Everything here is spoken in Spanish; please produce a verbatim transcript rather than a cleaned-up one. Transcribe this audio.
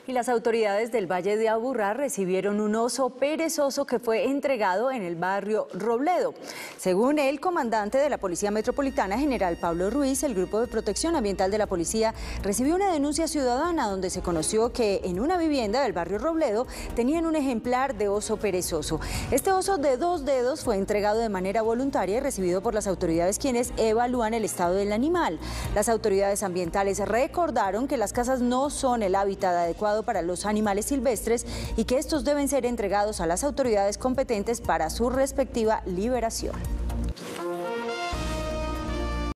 Y las autoridades del Valle de Aburrá recibieron un oso perezoso que fue entregado en el barrio Robledo. Según el comandante de la Policía Metropolitana, general Pablo Ruiz, el Grupo de Protección Ambiental de la Policía recibió una denuncia ciudadana donde se conoció que en una vivienda del barrio Robledo tenían un ejemplar de oso perezoso. Este oso de dos dedos fue entregado de manera voluntaria y recibido por las autoridades, quienes evalúan el estado del animal. Las autoridades ambientales recordaron que las casas no son el hábitat adecuado para los animales silvestres y que estos deben ser entregados a las autoridades competentes para su respectiva liberación.